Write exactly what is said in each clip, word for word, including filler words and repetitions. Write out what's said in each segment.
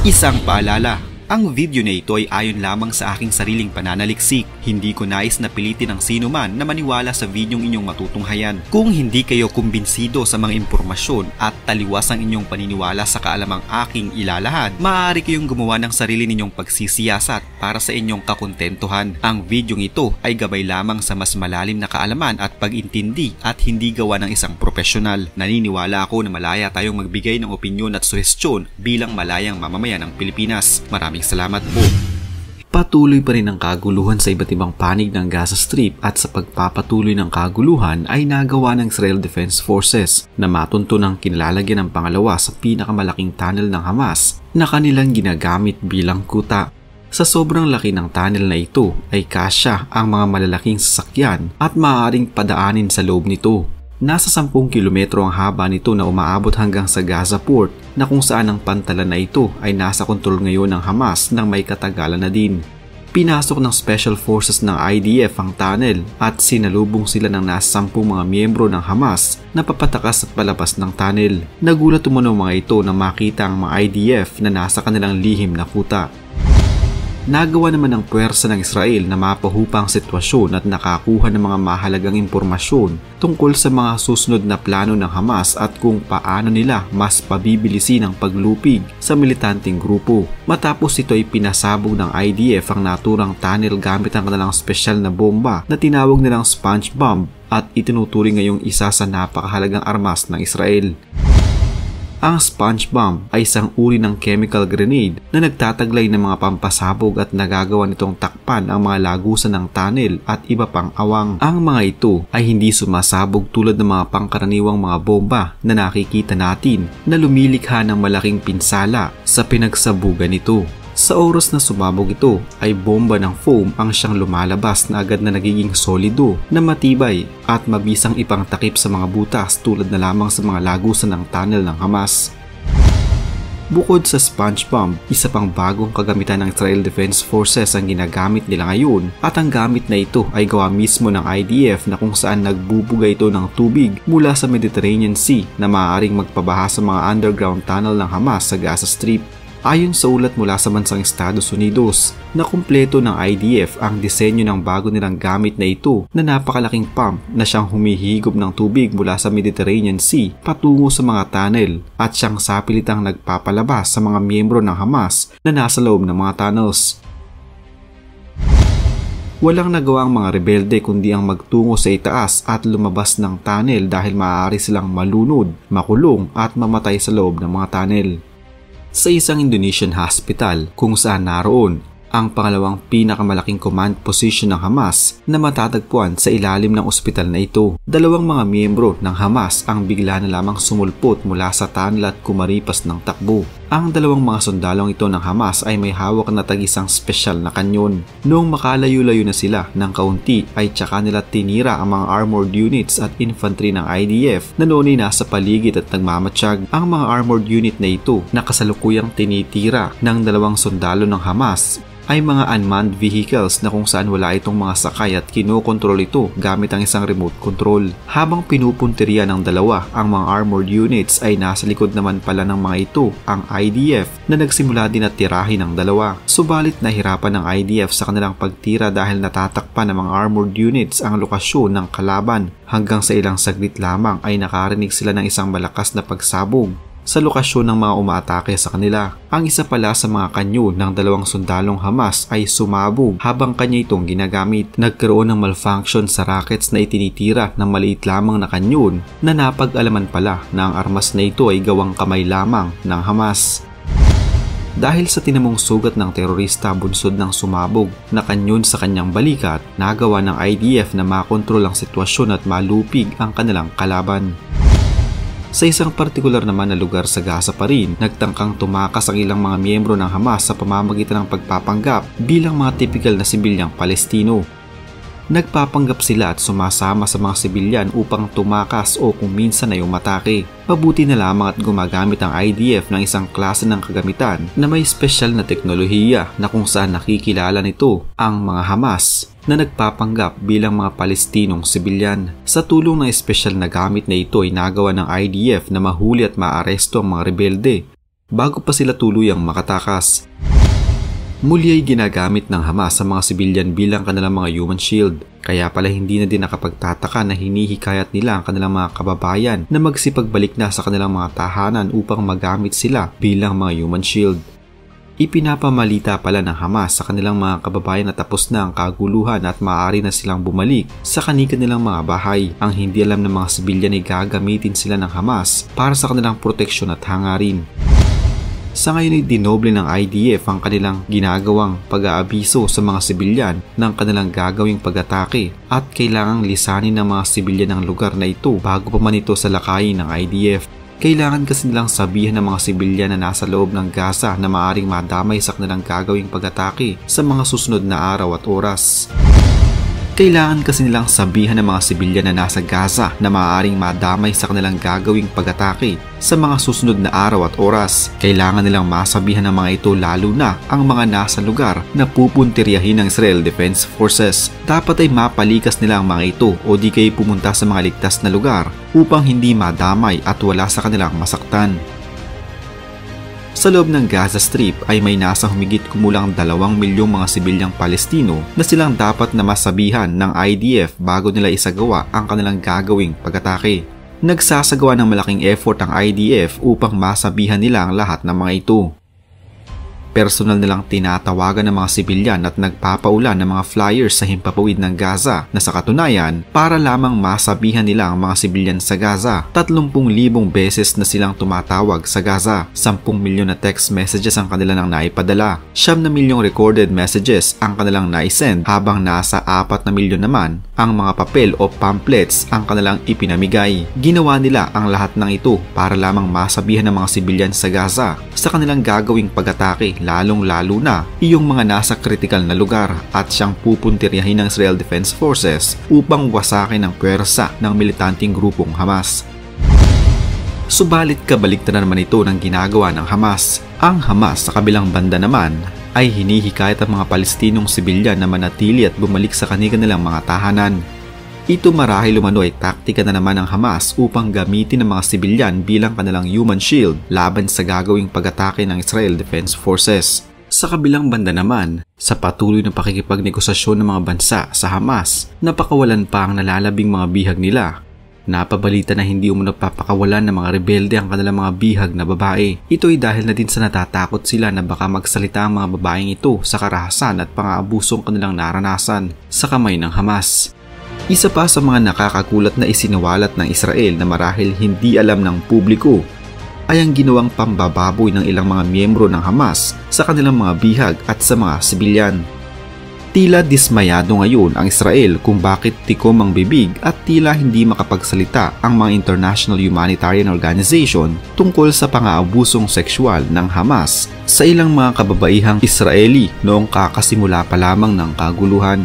Isang paalala, ang video na ito ay ayon lamang sa aking sariling pananaliksik. Hindi ko nais na pilitin ang sino man na maniwala sa videong inyong matutunghayan. Kung hindi kayo kumbinsido sa mga impormasyon at taliwas ang inyong paniniwala sa kaalamang aking ilalahad, maaari kayong gumawa ng sarili ninyong pagsisiyasat para sa inyong kakontentuhan. Ang videong ito ay gabay lamang sa mas malalim na kaalaman at pag-intindi at hindi gawa ng isang profesional. Naniniwala ako na malaya tayong magbigay ng opinyon at suhestyon bilang malayang mamamayan ng Pilipinas. Maraming salamat po. Patuloy pa rin ang kaguluhan sa iba't ibang panig ng Gaza Strip at sa pagpapatuloy ng kaguluhan ay nagawa ng Israel Defense Forces na matunto ng kinalalagyan ng pangalawa sa pinakamalaking tunnel ng Hamas na kanilang ginagamit bilang kuta. Sa sobrang laki ng tunnel na ito ay kasya ang mga malalaking sasakyan at maaaring padaanin sa loob nito. Nasa sampung kilometro ang haba nito na umaabot hanggang sa Gaza Port na kung saan ang pantalan na ito ay nasa kontrol ngayon ng Hamas ng may katagalan na din. Pinasok ng Special Forces ng I D F ang tunnel at sinalubong sila ng nasa sampung mga miyembro ng Hamas na papatakas at palabas ng tunnel. Nagulat umano mga ito na makita ang mga I D F na nasa kanilang lihim na kuta. Nagawa naman ng puwersa ng Israel na mapahupa ang sitwasyon at nakakuha ng mga mahalagang impormasyon tungkol sa mga susunod na plano ng Hamas at kung paano nila mas pabibilisin ang paglupig sa militanteng grupo. Matapos ito ay pinasabog ng I D F ang naturang tunnel gamit ang kanilang spesyal na bomba na tinawag nilang sponge bomb at itinuturing ngayong isa sa napakahalagang armas ng Israel. Ang sponge bomb ay isang uri ng chemical grenade na nagtataglay ng mga pampasabog at nagagawa nitong takpan ang mga lagusan ng tunnel at iba pang awang. Ang mga ito ay hindi sumasabog tulad ng mga pangkaraniwang mga bomba na nakikita natin na lumilikha ng malaking pinsala sa pinagsabugan nito. Sa oras na sumabog ito ay bomba ng foam ang siyang lumalabas na agad na nagiging solido na matibay at mabisang ipangtakip sa mga butas tulad na lamang sa mga lagusan ng tunnel ng Hamas. Bukod sa sponge bomb, isa pang bagong kagamitan ng Israel Defense Forces ang ginagamit nila ngayon at ang gamit na ito ay gawa mismo ng I D F na kung saan nagbubuga ito ng tubig mula sa Mediterranean Sea na maaaring magpabaha sa mga underground tunnel ng Hamas sa Gaza Strip. Ayon sa ulat mula sa bansang Estados Unidos, na kumpleto ng I D F ang disenyo ng bago nilang gamit na ito na napakalaking pump na siyang humihigop ng tubig mula sa Mediterranean Sea patungo sa mga tunnel at siyang sapilitang nagpapalabas sa mga miyembro ng Hamas na nasa loob ng mga tunnels. Walang nagawa ang mga rebelde kundi ang magtungo sa itaas at lumabas ng tunnel dahil maaari silang malunod, makulong at mamatay sa loob ng mga tunnel. Sa isang Indonesian hospital kung saan naroon ang pangalawang pinakamalaking command position ng Hamas na matatagpuan sa ilalim ng ospital na ito. Dalawang mga miyembro ng Hamas ang bigla na lamang sumulpot mula sa tunnel at kumaripas ng takbo. Ang dalawang mga sundalong ito ng Hamas ay may hawak na tag-isang spesyal na kanyon. Noong makalayo-layo na sila ng kaunti ay tsaka nila tinira ang mga armored units at infantry ng I D F na noon ay nasa paligid at nagmamatsyag. Ang mga armored unit na ito na kasalukuyang tinitira ng dalawang sundalo ng Hamas ay mga unmanned vehicles na kung saan wala itong mga sakay at kinokontrol ito gamit ang isang remote control. Habang pinupunteriya ng dalawa ang mga armored units ay nasa likod naman pala ng mga ito ang I D F na nagsimula din at tirahin ng dalawa. Subalit nahirapan ng I D F sa kanilang pagtira dahil natatakpan ng mga armored units ang lokasyon ng kalaban. Hanggang sa ilang saglit lamang ay nakarinig sila ng isang malakas na pagsabog sa lokasyon ng mga umaatake sa kanila. Ang isa pala sa mga kanyo ng dalawang sundalong Hamas ay sumabog habang kanya itong ginagamit. Nagkaroon ng malfunction sa rockets na itinitira ng maliit lamang na kanyon na napag-alaman pala na ang armas na ito ay gawang kamay lamang ng Hamas. Dahil sa tinamong sugat ng terorista bunsod ng sumabog na kanyon sa kanyang balikat, nagawa ng I D F na makontrol ang sitwasyon at malupig ang kanilang kalaban. Sa isang partikular naman na lugar sa Gaza pa rin, nagtangkang tumakas ang ilang mga miyembro ng Hamas sa pamamagitan ng pagpapanggap bilang mga tipikal na sibilyang Palestino. Nagpapanggap sila at sumasama sa mga sibilyan upang tumakas o kung minsan ay umatake. Mabuti na lamang at gumagamit ang I D F ng isang klase ng kagamitan na may espesyal na teknolohiya na kung saan nakikilala nito ang mga Hamas na nagpapanggap bilang mga Palestinong sibilyan. Sa tulong ng espesyal na gamit na ito ay nagawa ng I D F na mahuli at maaresto ang mga rebelde. bago pa sila tuluyang makatakas. Muli ay ginagamit ng Hamas sa mga sibilyan bilang kanilang mga human shield. Kaya pala hindi na din nakapagtataka na hinihikayat nila ang kanilang mga kababayan na magsipagbalik na sa kanilang mga tahanan upang magamit sila bilang mga human shield. Ipinapamalita pala ng Hamas sa kanilang mga kababayan na tapos na ang kaguluhan at maaari na silang bumalik sa kanilang mga bahay. Ang hindi alam ng mga sibilyan ay gagamitin sila ng Hamas para sa kanilang proteksyon at hangarin. Sa ngayon ay dinoble ng I D F ang kanilang ginagawang pag-aabiso sa mga sibilyan ng kanilang gagawing pag-atake at kailangang lisanin ng mga sibilyan ng lugar na ito bago pa man ito salakayin ng I D F. Kailangan kasi nilang sabihan ng mga sibilyan na nasa loob ng Gaza na maaaring madamay sa kanilang gagawing pag-atake sa mga susunod na araw at oras. Kailangan kasi nilang sabihan ng mga sibilyan na nasa Gaza na maaaring madamay sa kanilang gagawing pag-atake sa mga susunod na araw at oras. Kailangan nilang masabihan ng mga ito lalo na ang mga nasa lugar na pupuntiryahin ng Israel Defense Forces. Dapat ay mapalikas nila ang mga ito o di kayo pumunta sa mga ligtas na lugar upang hindi madamay at wala sa kanilang masaktan. Sa loob ng Gaza Strip ay may nasa humigit kumulang dalawang milyong mga sibilyang Palestino na silang dapat na masabihan ng I D F bago nila isagawa ang kanilang gagawing pag-atake. Nagsasagawa ng malaking effort ang I D F upang masabihan nila ang lahat ng mga ito. Personal nilang tinatawagan ng mga sibilyan at nagpapaulan ng mga flyers sa himpapawid ng Gaza na sa katunayan para lamang masabihan nila ang mga sibilyan sa Gaza. Tatlumpung libong beses na silang tumatawag sa Gaza. Sampung milyon na text messages ang kanilang naipadala. Siyam na milyong recorded messages ang kanilang naisend habang nasa apat na milyon naman ang mga papel o pamphlets ang kanilang ipinamigay. Ginawa nila ang lahat ng ito para lamang masabihan ng mga sibilyan sa Gaza sa kanilang gagawing pag-atake, lalong-lalo na iyong mga nasa kritikal na lugar at siyang pupuntiryahin ng Israel Defense Forces upang wasakin ang puwersa ng militanteng grupong Hamas. Subalit kabaliktaran naman ito ng ginagawa ng Hamas. Ang Hamas sa kabilang banda naman ay hinihikayat ang mga Palestinong sibilyan na manatili at bumalik sa kanilang mga tahanan. Ito marahil umano ay taktika na naman ng Hamas upang gamitin ng mga sibilyan bilang kanilang human shield laban sa gagawing pag-atake ng Israel Defense Forces. Sa kabilang banda naman, sa patuloy na pakikipagnegosasyon ng mga bansa sa Hamas, napakawalan pa ang nalalabing mga bihag nila. Napabalita na hindi umano papakawalan ng mga rebelde ang kanilang mga bihag na babae. Ito ay dahil na din sa natatakot sila na baka magsalita ang mga babaeng ito sa karahasan at pang-aabusong kanilang naranasan sa kamay ng Hamas. Isa pa sa mga nakakagulat na isinawalat ng Israel na marahil hindi alam ng publiko ay ang ginawang pambababoy ng ilang mga miyembro ng Hamas sa kanilang mga bihag at sa mga sibilyan. Tila dismayado ngayon ang Israel kung bakit tikom ang bibig at tila hindi makapagsalita ang mga international humanitarian organization tungkol sa pang-aabusong sexual ng Hamas sa ilang mga kababaihang Israeli noong kakasimula pa lamang ng kaguluhan.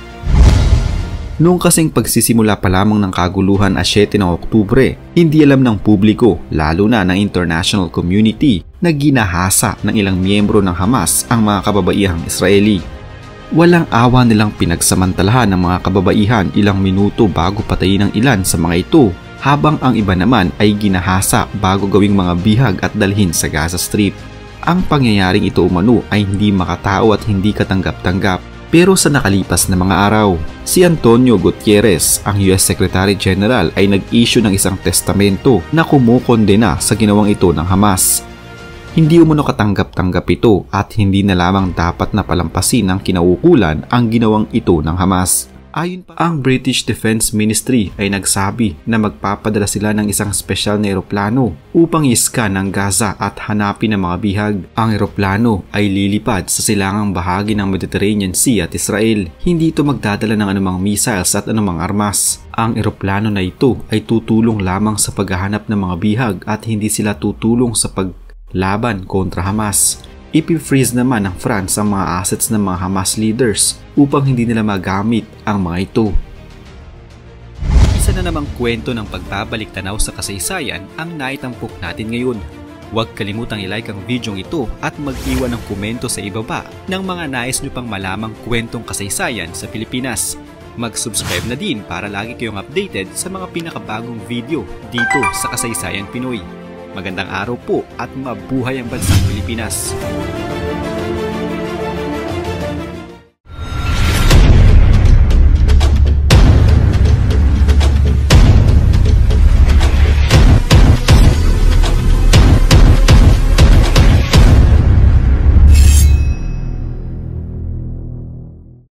Noong kasing pagsisimula pa lamang ng kaguluhan at siyete ng Oktubre, hindi alam ng publiko, lalo na ng international community, na ginahasa ng ilang miyembro ng Hamas ang mga kababaihang Israeli. Walang awa nilang pinagsamantalahan ng mga kababaihan ilang minuto bago patayin ang ilan sa mga ito, habang ang iba naman ay ginahasa bago gawing mga bihag at dalhin sa Gaza Strip. Ang pangyayaring ito umano ay hindi makatao at hindi katanggap-tanggap. Pero sa nakalipas na mga araw, si Antonio Gutierrez, ang U S Secretary General, ay nag-issue ng isang testamento na kumukondena sa ginawang ito ng Hamas. Hindi umano katanggap-tanggap ito at hindi na lamang dapat na palampasin ng kinaukulan ang ginawang ito ng Hamas. Ayon pa, ang British Defense Ministry ay nagsabi na magpapadala sila ng isang espesyal na eroplano upang iskan ang Gaza at hanapin ang mga bihag. Ang eroplano ay lilipad sa silangang bahagi ng Mediterranean Sea at Israel. Hindi ito magdadala ng anumang missiles at anumang armas. Ang eroplano na ito ay tutulong lamang sa paghahanap ng mga bihag at hindi sila tutulong sa paglaban kontra Hamas. Ipi-freeze naman ng France ang mga assets ng mga Hamas leaders upang hindi nila magamit ang mga ito. Isa na namang kwento ng pagbabalik tanaw sa kasaysayan ang naitampok natin ngayon. Huwag kalimutang i-like ang video ito at mag-iwan ng komento sa ibaba ng mga nais nyo pang malamang kwentong kasaysayan sa Pilipinas. Mag-subscribe na din para lagi kayong updated sa mga pinakabagong video dito sa Kasaysayan Pinoy. Magandang araw po at mabuhay ang bansang Pilipinas!